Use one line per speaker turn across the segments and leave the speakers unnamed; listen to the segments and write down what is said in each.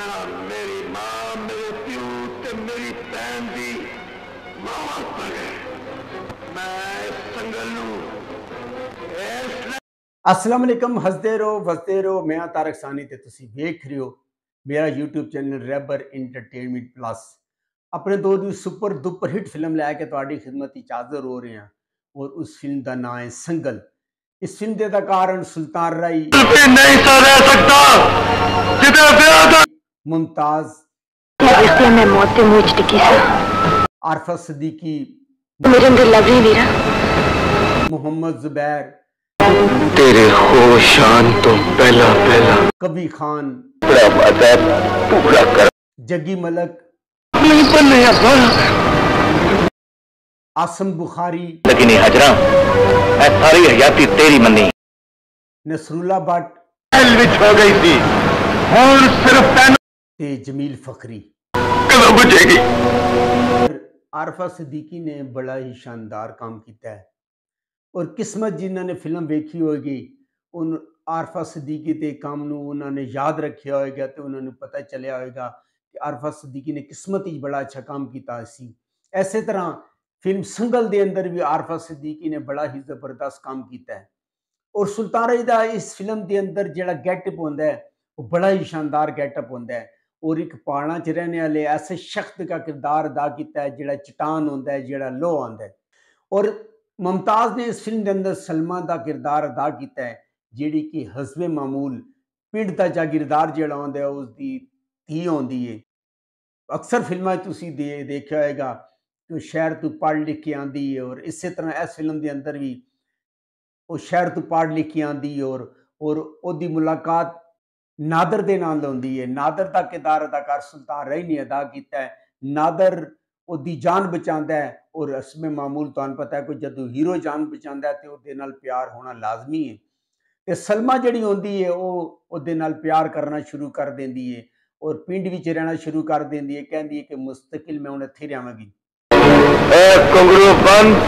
मेरा मेरी मां मेरे प्यू ते मेरी भैन दी मां पर है। मैं संगल
अस्सलाम वालेकुम, हसदे रहो वसदे रहो। मैं तारक सानी ते तुसी देख रहे हो मेरा यूट्यूब चैनल रैबर इंटरटेनमेंट प्लस। अपने दौर की सुपर दुपर हिट फिल्म लैके तुहाडी खिदमत विच हाज़र हो रहे हैं और उस फिल्म का नाम है संगल। इस फिल्म के अदाकार सुल्तान राई,
नहीं सा रह सकता
मुमताज,
इसलिए मैं मौत से मुझ टिकी सा
आरफा सिद्दीकी,
मेरे अंदर लव रही वीरा,
मोहम्मद जुबैर,
तेरे होशान तो पहला पहला
कबीर खान,
पूरा कर
जग्गी मलक,
नहीं बनने
आसम बुखारी,
लेकिन ये हजरा मैं सारी हयाती तेरी मनी
नसरुल्ला भट्ट
हो गई थी और सिर्फ
ते जमील फखरी।
कदम बुझेगी।
आरफा सिद्दीकी ने बड़ा ही शानदार काम किया है और किस्मत जिन्होंने फिल्म देखी होगी उन आरफा सिद्दीकी के काम नूं उन्होंने याद रखा होगा तो उन्होंने पता चलिया होगा कि आरफा सिद्दीकी ने किस्मत ही बड़ा अच्छा काम किया सी। ऐसे तरह फिल्म संगल के अंदर भी आरफा सिद्दीकी ने बड़ा ही जबरदस्त काम किया है और सुल्तान राई दा इस फिल्म के अंदर जो गैटअप होंदा है वो बड़ा ही शानदार गैटअप होंदा है और एक पहाड़ा च रहने वाले ऐसे शख्स का किरदार अदा किया है जोड़ा चट्टान होंदा है, जोड़ा लोह आंदा है। और मुमताज ने इस फिल्म के अंदर सलमा का किरदार अदा किया है जिहड़ी कि हस्बे मामूल पिंड का जागीरदार जोड़ा होंदा है उसकी धी होंदी है। अक्सर फिल्मां तुसी देखा होगा कि शहर तू पढ़ लिख के आंदी है और इस तरह इस फिल्म के अंदर भी वो शहर तू पढ़ लिख के आंदी और ओदी मुलाकात नादर दे नाल होंदी है। नादर का किरदार अदाकार सुल्तान राई ने अदा किया है। नादर ओदी जान बचांदा है और हस्बे मामूल तुहानूं पता है कि जदों हीरो जान बचांदा है तो ओदे नाल प्यार होना लाजमी है। ते सलमा जिहड़ी होंदी है वो ओदे नाल प्यार करना शुरू कर देंदी है और पिंड विच रहना शुरू कर देंदी है। कहंदी है कि मुस्तकिल मैं हुण इत्थे रहांगी।
घुंगरू बंद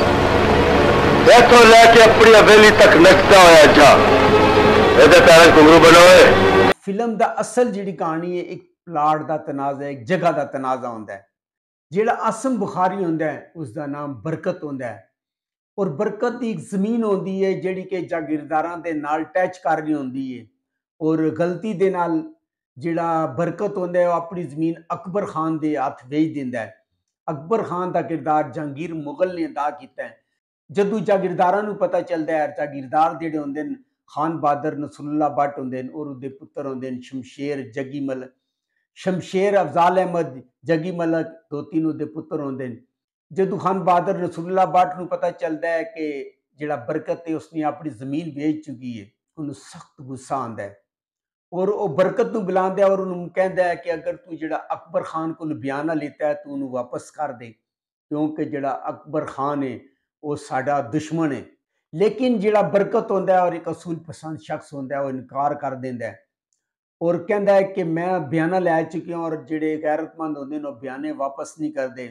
इथों लैके अपनी हवेली तक नचता होया जा ਇਹਦੇ ਤਾਰੇ घुंगरू बनो है।
फिल्म का असल जी कहानी है एक प्लाट का तनाज़ा, एक जगह का तनाज़ा होंदा है। जिहड़ा आसम बुखारी होंदा है उसका नाम बरकत होंदा है और बरकत की एक जमीन होंदी है जिहड़ी कि जागीरदारां दे नाल टैच कर रही होंदी है और गलती दे नाल जिहड़ा बरकत होंदा है वो अपनी जमीन अकबर खान दे हथ बेच दिंदा है। अकबर खान का किरदार जहांगीर मुगल ने अदा किया है। जदों जागीरदारां नूं पता चलता है जागीरदार जिहड़े होंदे ने खान बहादुर नसरुल्ला भट्ट होंदे ने और उहदे पुत्तर होंदे ने शमशेर जग्गी मलक, शमशेर अफजाल अहमद जग्गी मलक दो तीन उहदे पुत्तर होंदे ने। जदों खान बहादुर नसरुल्ला भट्ट नूं पता चलता है कि जिहड़ा बरकत है उसने अपनी जमीन बेच चुकी है उन्हें सख्त गुस्सा आंदा है और वो बरकत नूं बुलांदा है और उन्होंने कहता है कि अगर तू जिहड़ा अकबर खान को बयाना लेता है तो उन्होंने वापस कर दे क्योंकि जिहड़ा अकबर खान है वो साडा दुश्मन है। लेकिन जिहड़ा बरकत होंदा है और एक असूल पसंद शख्स होंदा है वो इनकार कर देंदा है और कहता है कि मैं बयाना लै चुकी हूँ और जिहड़े गैरतमंद होंदे ने बयाने वापस नहीं करते।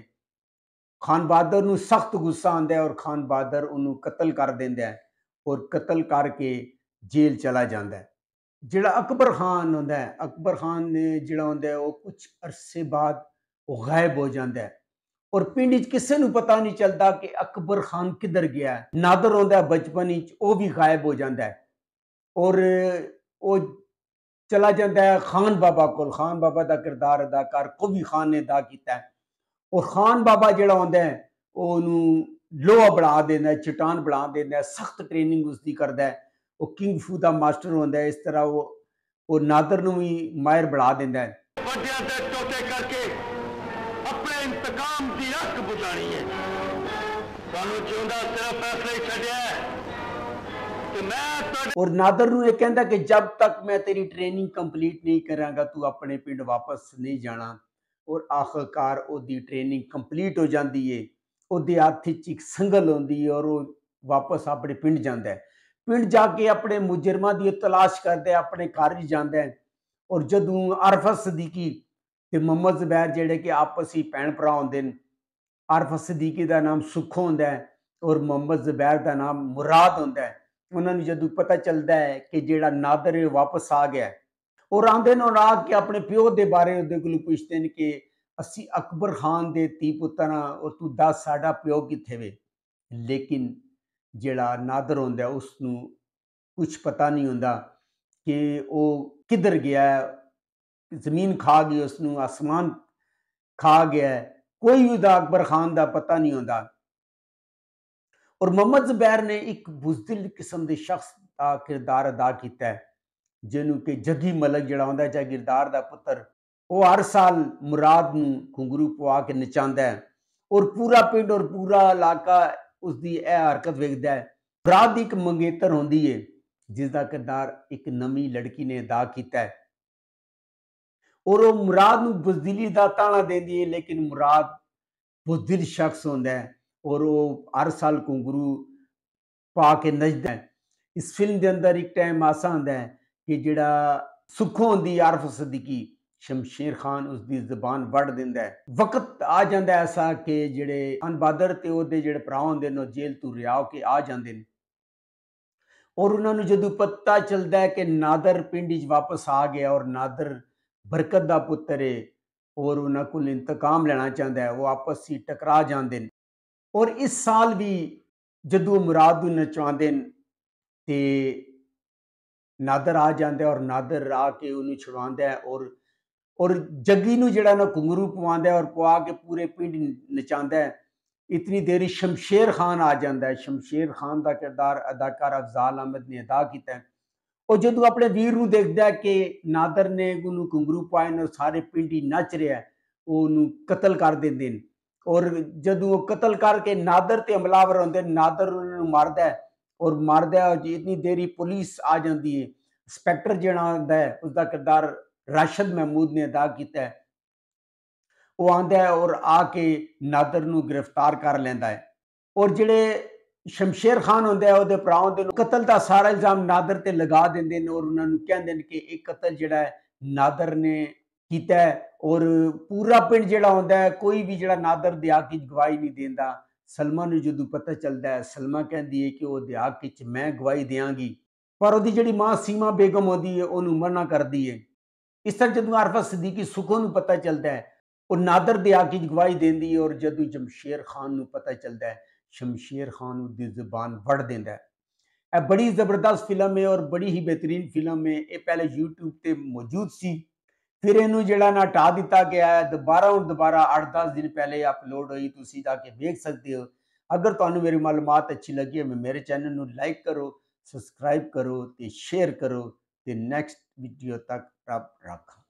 खान बहादुर नूं सख्त गुस्सा आंदा है और खान बहादुर उन्होंने कतल कर देंदा है और कतल करके जेल चला जाता है। जिहड़ा अकबर खान होंदा है, अकबर खान ने जिहड़ा होंदा है वो कुछ अरसे बाद वो गायब हो जाता है और पिंड च किसी नूं पता नहीं चलता कि अकबर खान किधर गया है। नादर होंदा है बचपन विच वो भी गायब हो जाता है और वो चला जाता है खान बाबा कोल। खान बाबा का किरदार अदाकार कबीर खान ने अदा किया है और खान बाबा जिहड़ा होंदा है वो उन्होंने लोहा बना देंदा है, चट्टान बना देंदा है, सख्त ट्रेनिंग उसकी करता है। वो किंग फू का मास्टर होंदा है। इस तरह वो नादर नूं भी माहिर बना देंदा है।
ਵੱਡਿਆਂ ਤੇ ਟੋਟੇ ਕਰਕੇ ਆਪਣੇ ਇੰਤਕਾਮ ਦੀ ਅੱਗ ਬੁਝਾਣੀ ਹੈ। ਸਾਨੂੰ ਜਿਉਂਦਾ ਸਿਰਫ ਫੈਸਲਾ ਹੀ ਛੱਡਿਆ ਤੇ मैं
और नादर नूं यह कहता कि जब तक मैं तेरी ट्रेनिंग कंप्लीट नहीं करांगा तू अपने पिंड वापस नहीं जाना और आखिरकार उसकी ट्रेनिंग कंप्लीट हो जाती है। उसके हथ च एक संगल होंदी है और वो वापस अपने पिंड जाता है। पिंड जाके अपने मुजरमां की तलाश करता है, अपने घर ही जाता है और जदों आरफा सिद्दीकी ते मोहम्मद जुबैर जिहड़े कि आपस ही भैन भरा होंदे ने, आरफा सिद्दीकी का नाम सुख होंदा है और मोहम्मद जुबैर का नाम मुराद होंदा है। उन्होंने जदों पता चलता है कि जिहड़ा नादर है वापस आ गया है और आंदे ने आके अपने प्यो के बारे उहदे कोलों पुछदे ने कि असी अकबर खान दे धी पुत्तर हां और तू दस साडा प्यो कित्थे वे। लेकिन जिहड़ा नादर हुंदा उसनूं कुछ पता नहीं हुंदा कि वो किधर गया है, जमीन खा गई उसनूं, आसमान खा गया है, कोई उहदा अकबर खान दा पता नहीं हुंदा। और मोहम्मद जुबैर ने एक बुज़दिल किस्म के शख्स का किरदार अदा किया है, जिन्हों कि जगी मलक जिहड़ा हुंदा जागीरदार दा पुत्तर, वो हर साल मुराद नूं घुंघरू पवा के नचांदा है और पूरा पिंड और पूरा इलाका उसकी यह हरकत वेखदा है। मुराद एक मंगेतर होंदी है जिसका किरदार एक नवी लड़की ने अदा किया है और वो मुराद नूं बुज़दिली दा ताना देंदी है, लेकिन मुराद बुज़दिल शख्स होंदा है और वो हर साल घुंघरू पा के नचदा है। इस फिल्म के अंदर एक टाइम ऐसा होंदा है कि जिहड़ा सुक्खो होंदी आरफ सदीकी, शमशेर खान उसकी जबान वड़ दिंदा है। वक्त आ जाता है ऐसा कि जिहड़े खान बहादुर ते ओहदे जिहड़े भरा होंदे ने जेल तो रिहा होके आ जाते हैं और उन्होंने जदों पता चलता है कि नादर पिंड च वापस आ गया और नादर बरकत का पुत्र है और उन्होंने को इंतकाम लेना चाहता है, वो आपस ही टकरा जाते हैं। और इस साल भी जदों मुराद नूं नचवांदे ने ते नादर आ जाता है और नादर आके उन्हें छुड़वांदा है और जग्गी नूं जिहड़ा ना घुंघरू पवांदा है और पवा के पूरे पिंड नचांदा है। इतनी देरी शमशेर खान आ जाता है। शमशेर खान का किरदार अदाकार अफजाल अहमद ने अदा किया है और जदों अपने वीर नूं देखदा है कि नादर ने उन्होंने घुंघरू पाए ने सारे पिंड ही नच रहा है, वो उन्होंने कतल कर देंदे ने और जदों वो कतल करके नादर ते हमलावर होंदे, नादर उन्होंने मारदा है और मारदा है। इतनी देरी पुलिस आ जाती है। इंस्पैक्टर जिहड़ा होंदा है उसका किरदार राशिद महमूद ने अदा किया है, वो आंदा है और आके नादर नूं गिरफ्तार कर लैंदा है और जिहड़े शमशेर खान होंदा है ओहदे भरा होंदे ने कतल का सारा इल्जाम नादर ते लगा देंदे ने और उन्होंने कहंदे ने कि एक कतल जिहड़ा है नादर ने कीता है और पूरा पिंड जिहड़ा होंदा है कोई भी जिहड़ा नादर दे हक विच गवाही नहीं देंदा। सलमा नूं जदों पता चलता है, सलमा कहंदी है कि ओहदे हक विच मैं गवाही देंगी, पर ओहदी जिहड़ी मां सीमा बेगम होंदी है ओहनूं मना करदी है। इस तरह जदों आरफा सदीकी सुखो नूं पता चलता है और नादर दे हक विच गवाही देंदी है और जदों शमशेर खान नूं पता चलता है, शमशेर खान उसकी जबान वड़ देंदा है। यह बड़ी जबरदस्त फिल्म है और बड़ी ही बेहतरीन फिल्म है। ये पहले यूट्यूब पे मौजूद सी, फिर इनू जिहड़ा ना हटा दिता गया है, दोबारा 8-10 दिन पहले अपलोड हुई, तुसीं जाके देख सकते हो। अगर तुहानू मेरी मालूमात अच्छी लगी है, मेरे चैनल नू लाइक करो, सब्सक्राइब करो ते शेयर करो ते नेक्स्ट वीडियो तक रब रखा।